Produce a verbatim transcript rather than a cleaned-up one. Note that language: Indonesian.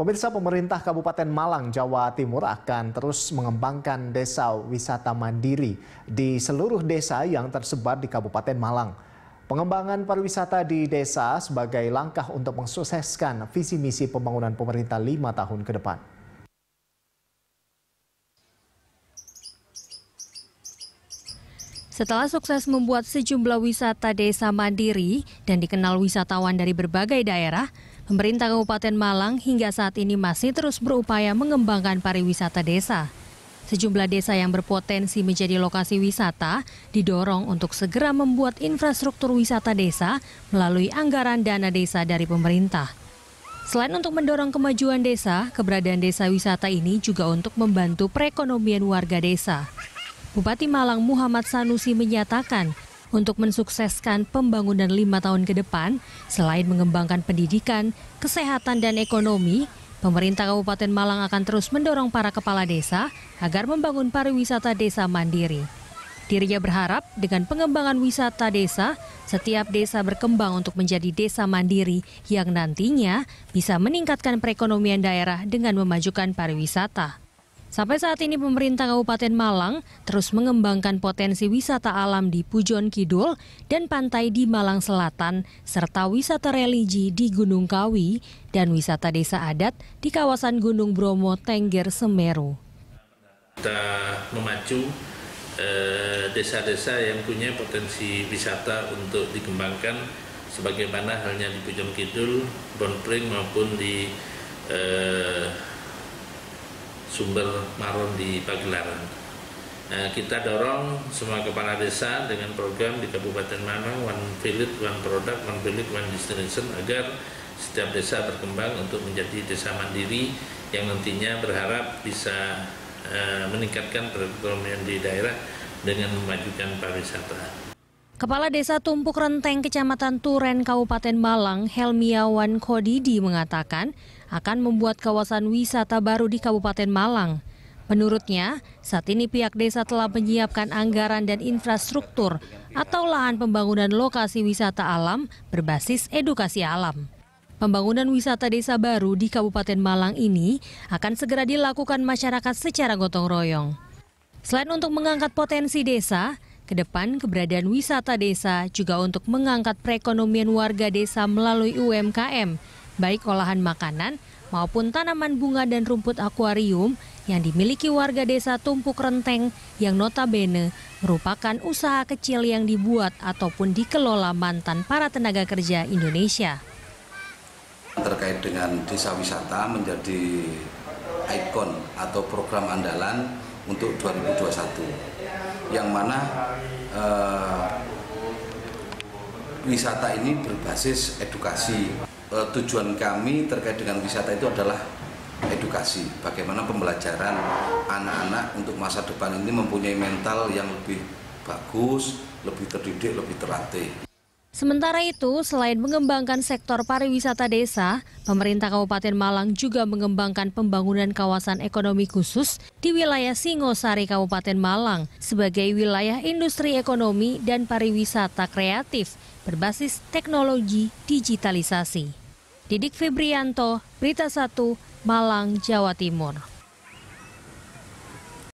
Pemirsa, pemerintah Kabupaten Malang, Jawa Timur akan terus mengembangkan desa wisata mandiri di seluruh desa yang tersebar di Kabupaten Malang. Pengembangan pariwisata di desa sebagai langkah untuk mensukseskan visi misi pembangunan pemerintah lima tahun ke depan. Setelah sukses membuat sejumlah wisata desa mandiri dan dikenal wisatawan dari berbagai daerah, pemerintah Kabupaten Malang hingga saat ini masih terus berupaya mengembangkan pariwisata desa. Sejumlah desa yang berpotensi menjadi lokasi wisata didorong untuk segera membuat infrastruktur wisata desa melalui anggaran dana desa dari pemerintah. Selain untuk mendorong kemajuan desa, keberadaan desa wisata ini juga untuk membantu perekonomian warga desa. Bupati Malang Muhammad Sanusi menyatakan untuk mensukseskan pembangunan lima tahun ke depan, selain mengembangkan pendidikan, kesehatan, dan ekonomi, pemerintah Kabupaten Malang akan terus mendorong para kepala desa agar membangun pariwisata desa mandiri. Dirinya berharap dengan pengembangan wisata desa, setiap desa berkembang untuk menjadi desa mandiri yang nantinya bisa meningkatkan perekonomian daerah dengan memajukan pariwisata. Sampai saat ini pemerintah Kabupaten Malang terus mengembangkan potensi wisata alam di Pujon Kidul dan pantai di Malang Selatan, serta wisata religi di Gunung Kawi dan wisata desa adat di kawasan Gunung Bromo, Tengger, Semeru. Kita memacu desa-desa eh, yang punya potensi wisata untuk dikembangkan sebagaimana halnya di Pujon Kidul, Bonpring maupun di eh, Sumber Maron di Pagelaran. Nah, kita dorong semua kepala desa dengan program di Kabupaten Malang One Village, One Product, One Village, One Destination agar setiap desa berkembang untuk menjadi desa mandiri yang nantinya berharap bisa uh, meningkatkan perekonomian di daerah dengan memajukan pariwisata. Kepala Desa Tumpuk Renteng Kecamatan Turen Kabupaten Malang, Helmiawan Kodidi mengatakan akan membuat kawasan wisata baru di Kabupaten Malang. Menurutnya, saat ini pihak desa telah menyiapkan anggaran dan infrastruktur atau lahan pembangunan lokasi wisata alam berbasis edukasi alam. Pembangunan wisata desa baru di Kabupaten Malang ini akan segera dilakukan masyarakat secara gotong royong. Selain untuk mengangkat potensi desa, ke depan keberadaan wisata desa juga untuk mengangkat perekonomian warga desa melalui U M K M, baik olahan makanan maupun tanaman bunga dan rumput akuarium yang dimiliki warga desa Tumpuk Renteng yang notabene merupakan usaha kecil yang dibuat ataupun dikelola mantan para tenaga kerja Indonesia. Terkait dengan desa wisata menjadi ikon atau program andalan untuk dua ribu dua puluh satu, yang mana eh, wisata ini berbasis edukasi. Eh, tujuan kami terkait dengan wisata itu adalah edukasi, bagaimana pembelajaran anak-anak untuk masa depan ini mempunyai mental yang lebih bagus, lebih terdidik, lebih terlatih. Sementara itu, selain mengembangkan sektor pariwisata desa, pemerintah Kabupaten Malang juga mengembangkan pembangunan kawasan ekonomi khusus di wilayah Singosari Kabupaten Malang sebagai wilayah industri ekonomi dan pariwisata kreatif berbasis teknologi digitalisasi. Didik Febrianto, Berita Satu, Malang, Jawa Timur.